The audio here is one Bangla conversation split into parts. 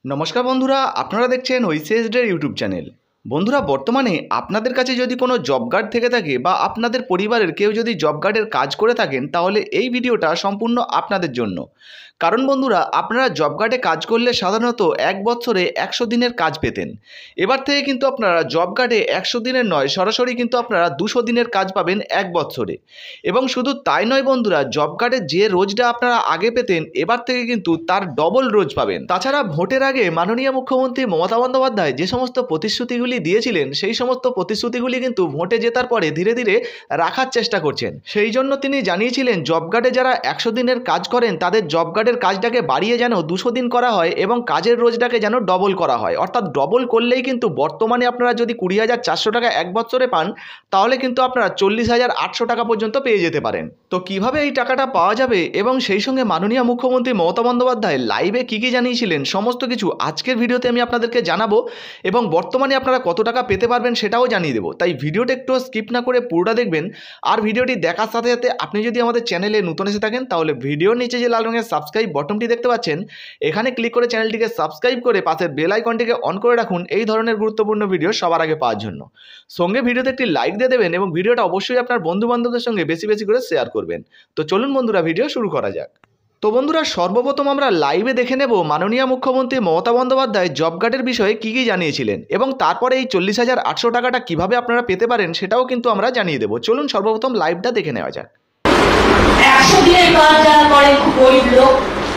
নমস্কার বন্ধুরা, আপনারা দেখছেন ওইসিএসডের ইউটিউব চ্যানেল। বন্ধুরা, বর্তমানে আপনাদের কাছে যদি কোনো জব কার্ড থেকে থাকে বা আপনাদের পরিবারের কেউ যদি জব কার্ডের কাজ করে থাকেন, তাহলে এই ভিডিওটা সম্পূর্ণ আপনাদের জন্য। কারণ বন্ধুরা, আপনারা জব কার্ডে কাজ করলে সাধারণত 1 বছরে 100 দিনের কাজ পেতেন। এবার থেকে কিন্তু আপনারা জব কার্ডে 100 দিনের নয়, সরাসরি কিন্তু আপনারা 200 দিনের কাজ পাবেন 1 বছরে। এবং শুধু তাই নয় বন্ধুরা, জব কার্ডে যে রোজটা আপনারা আগে পেতেন, এবার থেকে কিন্তু তার ডবল রোজ পাবেন। তাছাড়া ভোটের আগে মাননীয় মুখ্যমন্ত্রী মমতা বন্দ্যোপাধ্যায় যে সমস্ত প্রতিশ্রুতিগুলি দিয়েছিলেন, সেই সমস্ত প্রতিশ্রুতিগুলি কিন্তু ভোটে জেতার পরে ধীরে ধীরে রাখার চেষ্টা করছেন। সেই জন্য তিনি জানিয়েছিলেন, জব কার্ডে যারা 100 দিনের কাজ করেন তাদের জব কার্ডের কাজটাকে বাড়িয়ে যেন 200 দিন করা হয় এবং কাজের রোজটাকে যেন ডবল করা হয়। অর্থাৎ ডবল করলেই কিন্তু বর্তমানে আপনারা যদি 20,400 টাকা 1 বছরে পান, তাহলে কিন্তু আপনারা 40,800 টাকা পর্যন্ত পেয়ে যেতে পারেন। তো কিভাবে এই টাকাটা পাওয়া যাবে এবং সেই সঙ্গে মাননীয় মুখ্যমন্ত্রী মমতা বন্দ্যোপাধ্যায় লাইভে কী কী জানিয়েছিলেন, সমস্ত কিছু আজকের ভিডিওতে আমি আপনাদেরকে জানাবো এবং বর্তমানে আপনারা কত টাকা পেতে পারবেন সেটাও জানিয়ে দেবো। তাই ভিডিওটা একটু স্কিপ না করে পুরোটা দেখবেন। আর ভিডিওটি দেখার সাথে সাথে আপনি যদি আমাদের চ্যানেলে নতুন এসে থাকেন, তাহলে ভিডিওর নিচে যে লাল রঙের সাবস্ক্রাইব বটনটি দেখতে পাচ্ছেন, এখানে ক্লিক করে চ্যানেলটিকে সাবস্ক্রাইব করে পাশের বেল আইকনটিকে অন করে রাখুন এই ধরনের গুরুত্বপূর্ণ ভিডিও সবার আগে পাওয়ার জন্য। সঙ্গে ভিডিওতে একটি লাইক দিয়ে দেবেন এবং ভিডিওটা অবশ্যই আপনার বন্ধু বান্ধবদের সঙ্গে বেশি বেশি করে শেয়ার করবেন। তো চলুন বন্ধুরা, ভিডিও শুরু করা যাক। তো বন্ধুরা, সর্বপ্রথম আমরা লাইভে দেখে নেব মাননীয় মুখ্যমন্ত্রী মমতা বন্দ্যোপাধ্যায় জব কার্ডের বিষয়ে কী কী জানিয়েছিলেন এবং তারপরে এই 40,800 টাকাটা কিভাবে আপনারা পেতে পারেন সেটাও কিন্তু আমরা জানিয়ে দেবো। চলুন সর্বপ্রথম লাইভটা দেখে নেওয়া যাক। 100 দিনের কাজ যারা করে খুব গরিব লোক,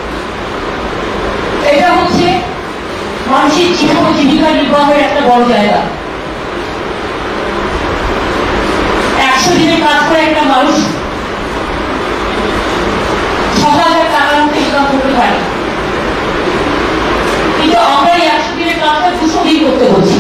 এটা হচ্ছে মানুষের জীবন জীবিকা নির্বাহের একটা বড় জায়গা। 100 দিনের কাজ করে একটা মানুষ 6,000 টাকার মতো ইনকাম করতে পারে, কিন্তু আমরা এই 100 দিনের কাজটা 200 দিন করতে বলছি।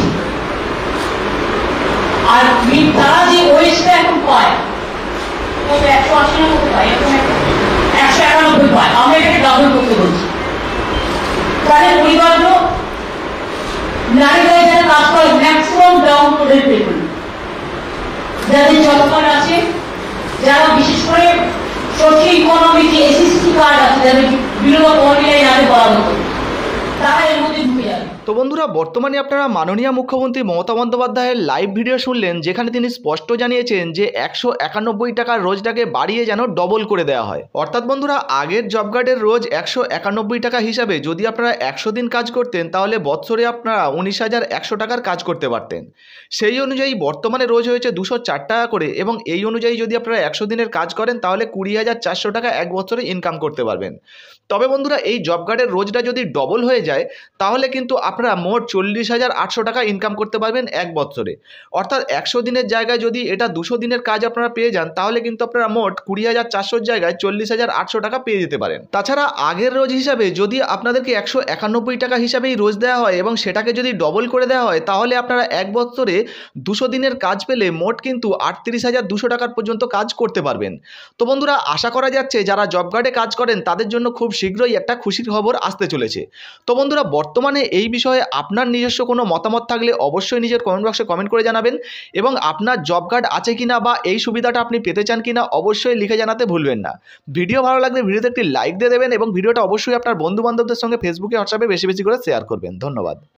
আর তারা যে ওয়েজটা এখন পায় 180 টাকা মতো পায়, এখন 191 পায়, আমরা এটাকে ডাবল করতে বলছি। তাদের পরিবারগুলো নারীরা যারা কাজ করে ম্যাক্সিমাম ডাউন কোডের পেপার, যাদের জব কার্ড আছে, যারা বিশেষ করে সোশিও ইকোনমিক যে এসএসসি কার্ড আছে, যাদের বিলো পভার্টি লাইন আগে বলা হতো, তারা এর মধ্যে ঢুকে যাবে। তো বন্ধুরা, বর্তমানে আপনারা মাননীয় মুখ্যমন্ত্রী মমতা বন্দ্যোপাধ্যায়ের লাইভ ভিডিও শুনলেন, যেখানে তিনি স্পষ্ট জানিয়েছেন যে 191 টাকার রোজটাকে বাড়িয়ে যেন ডবল করে দেওয়া হয়। অর্থাৎ বন্ধুরা, আগের জব কার্ডের রোজ 191 টাকা হিসাবে যদি আপনারা 100 দিন কাজ করতেন, তাহলে বছরে আপনারা 19,100 টাকার কাজ করতে পারতেন। সেই অনুযায়ী বর্তমানে রোজ হয়েছে 204 টাকা করে এবং এই অনুযায়ী যদি আপনারা 100 দিনের কাজ করেন, তাহলে 20,400 টাকা 1 বছরে ইনকাম করতে পারবেন। তবে বন্ধুরা, এই জব কার্ডের রোজটা যদি ডবল হয়ে যায়, তাহলে কিন্তু আপনারা মোট 40,800 টাকা ইনকাম করতে পারবেন 1 বছরে। অর্থাৎ 100 দিনের জায়গায় যদি এটা 200 দিনের কাজ আপনারা পেয়ে যান, তাহলে কিন্তু আপনারা মোট 20,400 জায়গায় 40,800 টাকা পেয়ে যেতে পারেন। তাছাড়া আগের রোজ হিসাবে যদি আপনাদেরকে 191 টাকা হিসাবেই রোজ দেওয়া হয় এবং সেটাকে যদি ডবল করে দেওয়া হয়, তাহলে আপনারা 1 বছরে 200 দিনের কাজ পেলে মোট কিন্তু 38,200 টাকার পর্যন্ত কাজ করতে পারবেন। তো বন্ধুরা, আশা করা যাচ্ছে যারা জব কার্ডে কাজ করেন তাদের জন্য খুব শীঘ্রই একটা খুশির খবর আসতে চলেছে। তো বন্ধুরা, বর্তমানে এই বিষয়ে আপনার নিজস্ব কোনো মতামত থাকলে অবশ্যই নিজের কমেন্ট বক্সে কমেন্ট করে জানাবেন এবং আপনার জব কার্ড আছে কিনা বা এই সুবিধাটা আপনি পেতে চান কিনা অবশ্যই লিখে জানাতে ভুলবেন না। ভিডিও ভালো লাগলে ভিডিওতে একটি লাইক দিয়ে দেবেন এবং ভিডিওটা অবশ্যই আপনার বন্ধু বান্ধবদের সঙ্গে ফেসবুকে হোয়াটসঅ্যাপে বেশি বেশি করে শেয়ার করবেন। ধন্যবাদ।